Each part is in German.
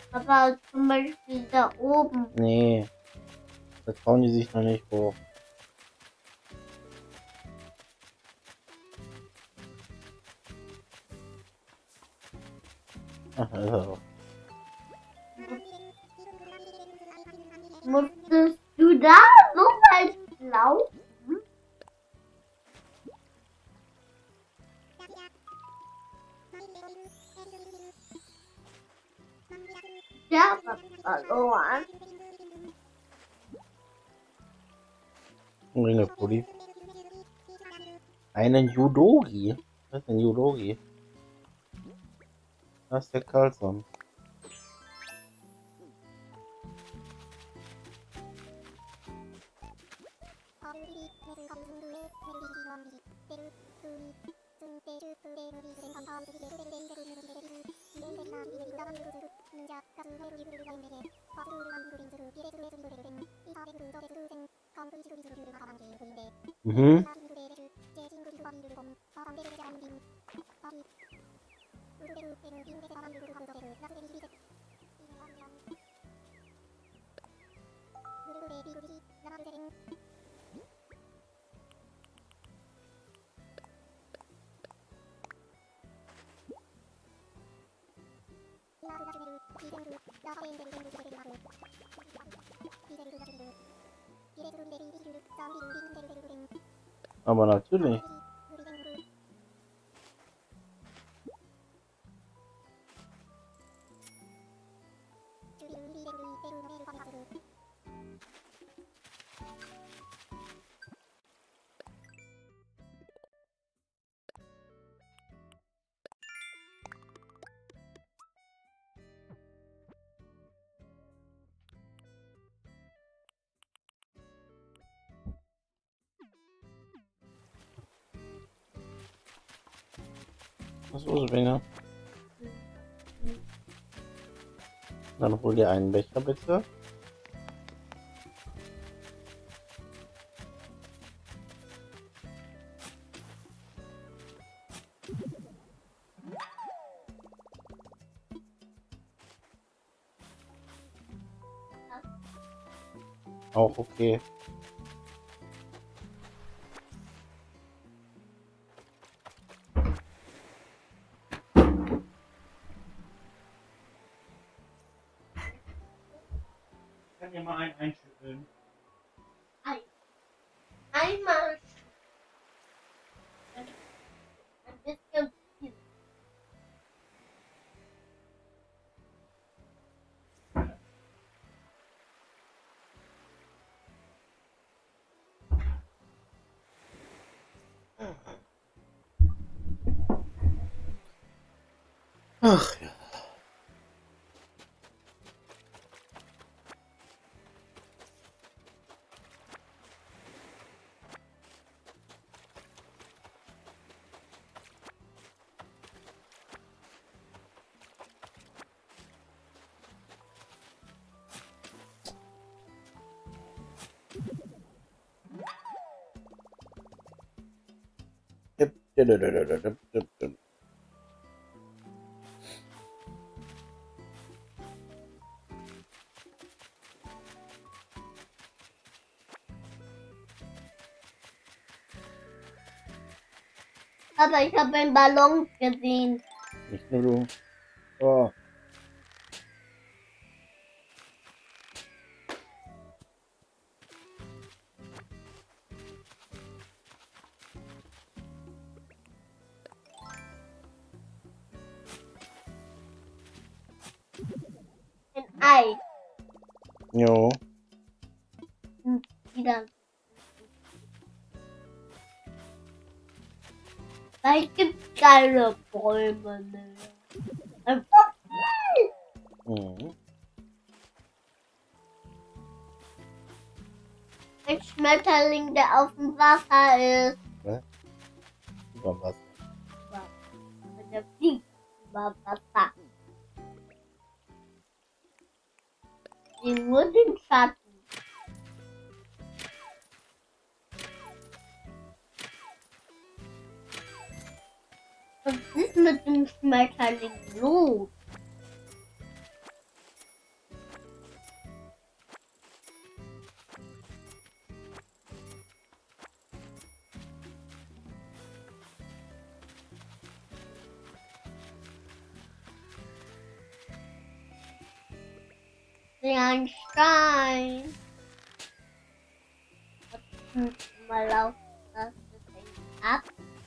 Aber zum Beispiel da oben. Nee, da trauen die sich noch nicht hoch. Ach, also. Musstest du da so weit laufen? Ja, was verloren. Ringepulli. Einen Judogi. Was ist ein Judogi? Das ist der Carlson. Mhm. Aber natürlich. Was los, Winger? Dann hol dir einen Becher, bitte. Auch okay. Ich kann dir mal einen einschütteln. Einmal ein bisschen viel. Ach ja. Aber ich habe einen Ballon gesehen. Nicht nur du. Oh. Ein Ei. Jo. Und wieder. Weil gibt keine Bäume mehr. Einfach Mhm. ein Schmetterling, der auf dem Wasser ist. Was? Über Wasser. Der fliegt über Wasser. Ich sehe nur den Schatten. Was ist mit dem Schmetterling los? wie ein Stein. Mal laufen das Ding ab.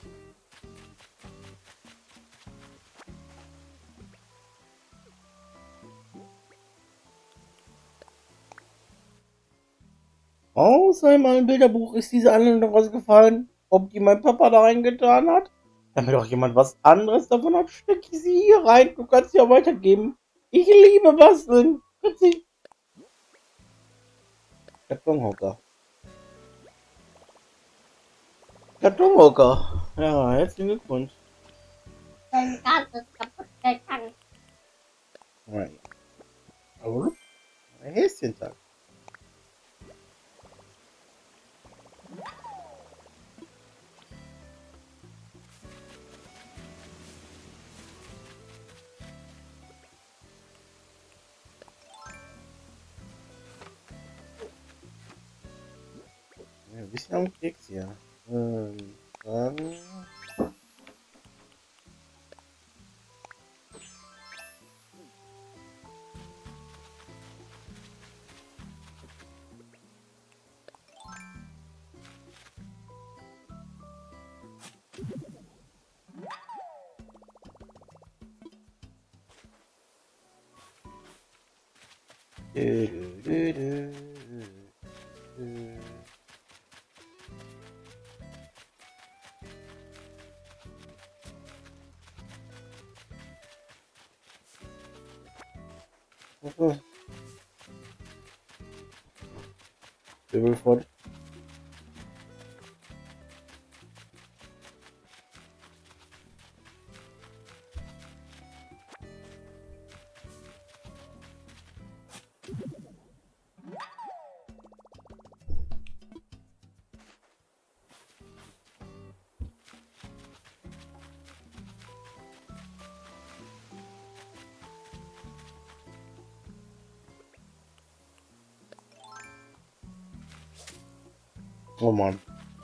Aus meinem Bilderbuch ist diese Anleitung rausgefallen. Ob die mein Papa da reingetan hat? Damit doch jemand was anderes davon hat, stecke ich sie hier rein. Du kannst sie ja weitergeben. Ich liebe Basteln. Witzig. Kartonhocker. Kartonhocker. Ja, herzlichen Glückwunsch. Dein ganzes kaputt gegangen. Nein. Aber ein Häschentag. Ja, ein bisschen am Keks hier. Dann. Übelfort. Oh Mann.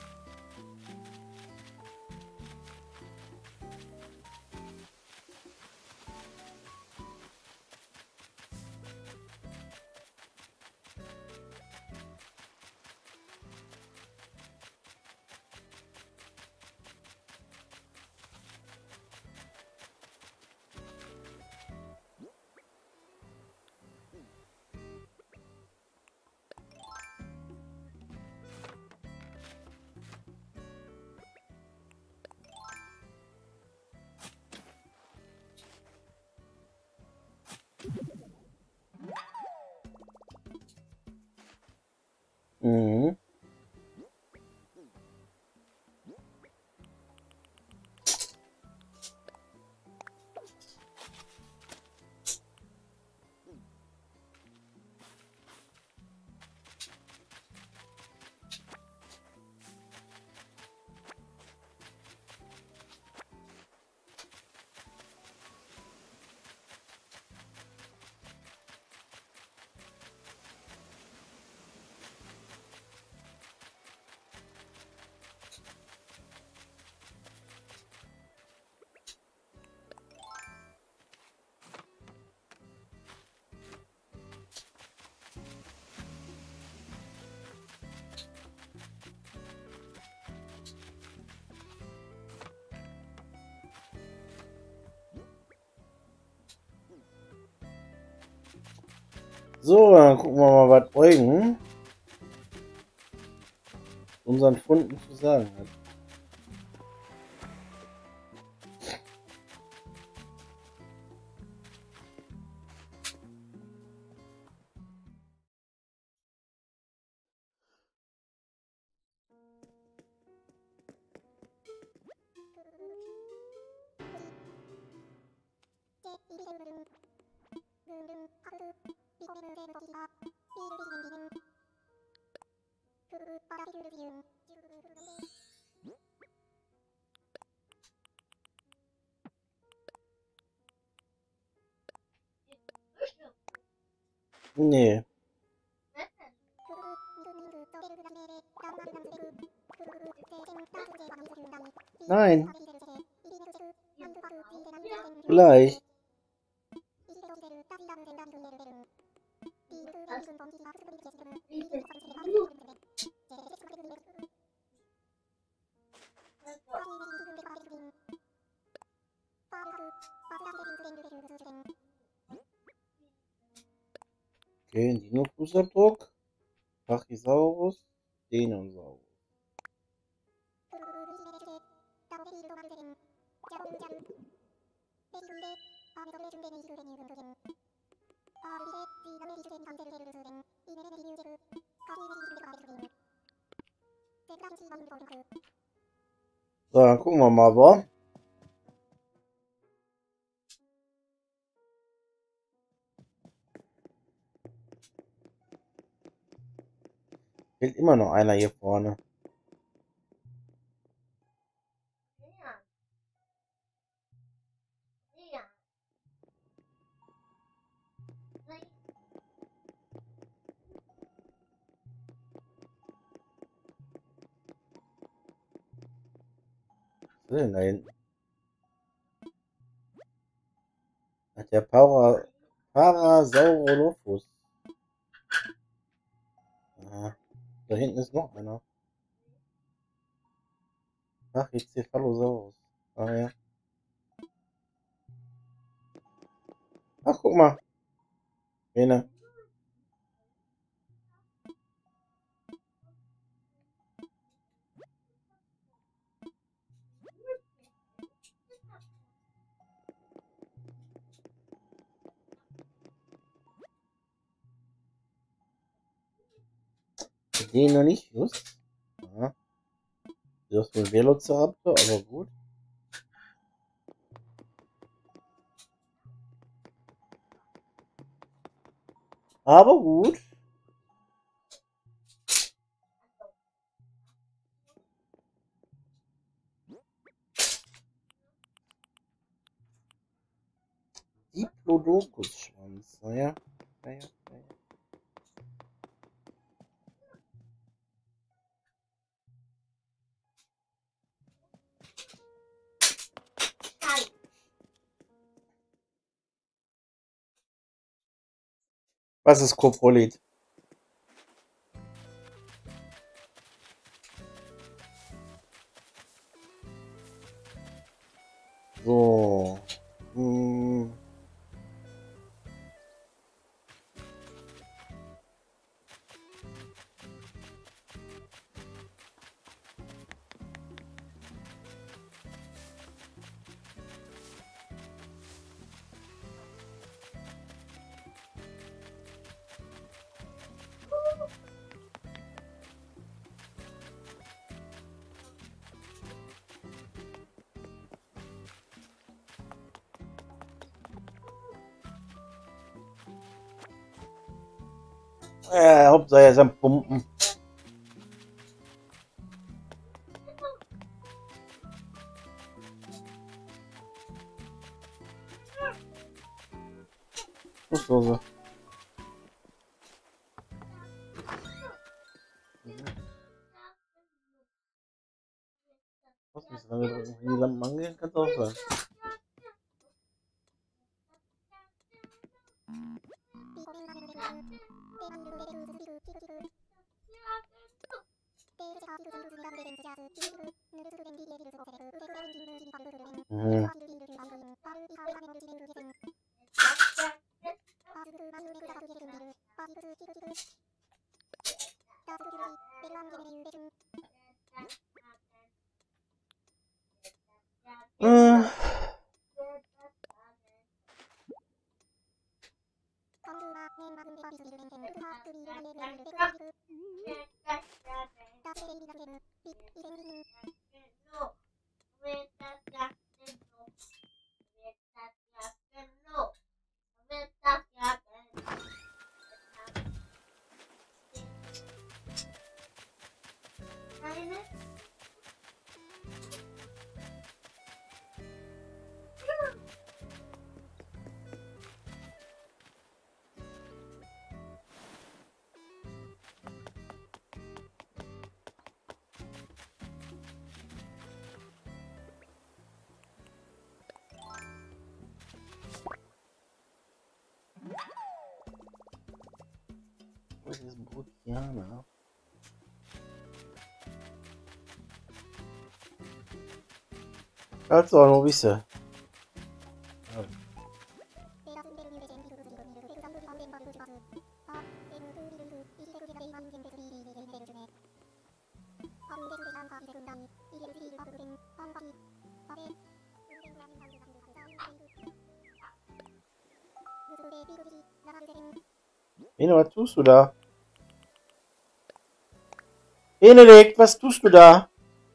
Mhm. So, dann gucken wir mal, was Eugen unseren Funden zu sagen hat. Nee. Nein. Gleich. Okay, Dino-Fußabdruck. Pachysaurus, Dinosaurus. So, dann gucken wir mal, wa? Fehlt immer noch einer hier vorne. Was ist denn da hinten? Ach, der Parasaurolophus. Aha. Da hinten ist noch einer. Pachycephalosaurus. Ah ja. Ach, guck mal. Bene. Den noch nicht, just. Aha. Das ist ein Velociraptor, aber gut. Aber gut. Diplodocus-Schwanz. Naja. Naja. Was ist Coprolit? So. Hauptsache er ist am Pumpen. So. Was ist lange drücken? Wenn die Lampen angehen, kann es auch sein. Mhm. Was ist Brutiana? Also, noch wissen. Bene, was tust du da? Benedikt, was tust du da?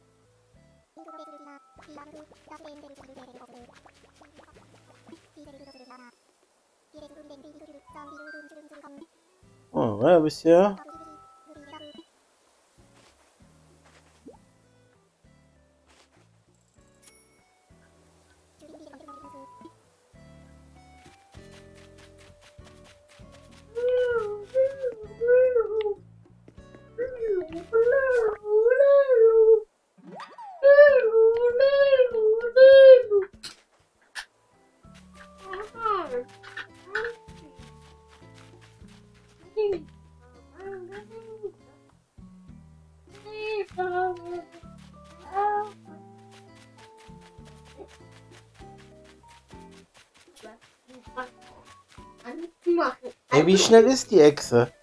Oh, ja, bisher. Ey, wie schnell ist die Echse?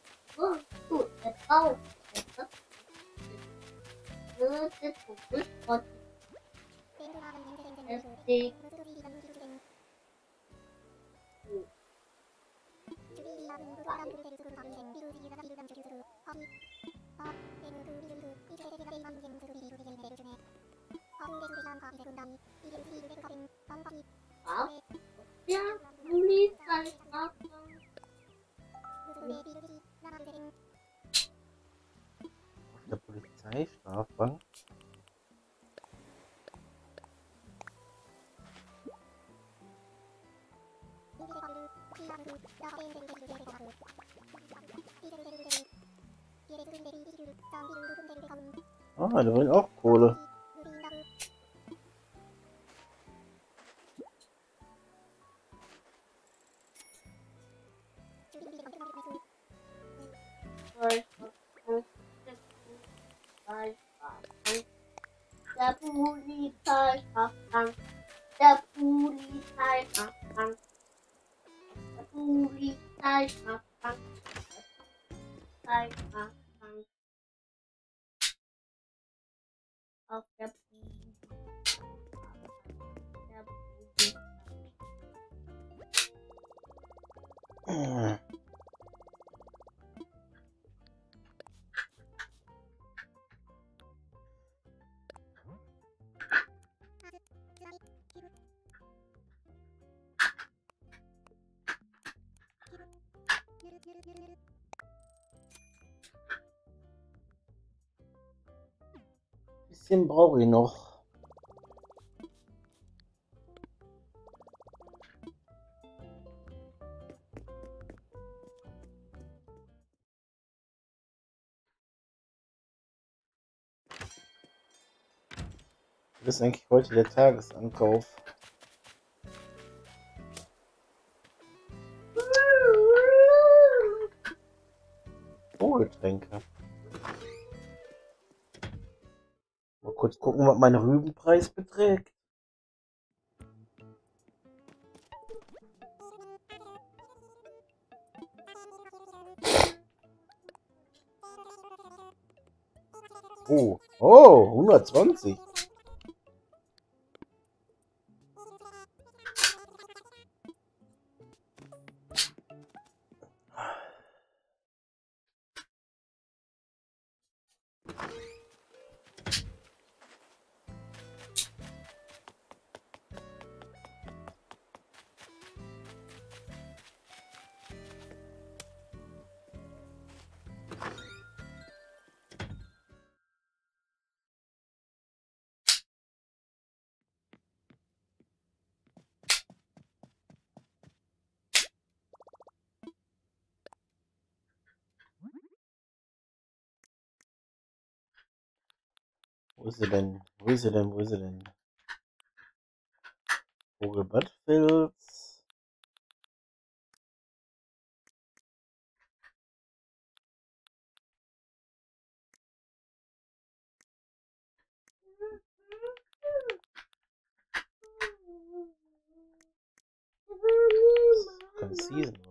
Auf der Polizeistrafbank? Ah, da will auch Kohle. Der Polizeistrafbank. Der Polizeistrafbank. Der Polizeistrafbank. Polizeistrafbank. Auf der Bisschen brauche ich noch. Das ist eigentlich heute der Tagesankauf. Oh, Getränke. Mal kurz gucken, was mein Rübenpreis beträgt. Oh, 120. Wo ist sie denn? Wo ist sie denn? Wo ist sie denn? Vogel Buttfilz. Concise.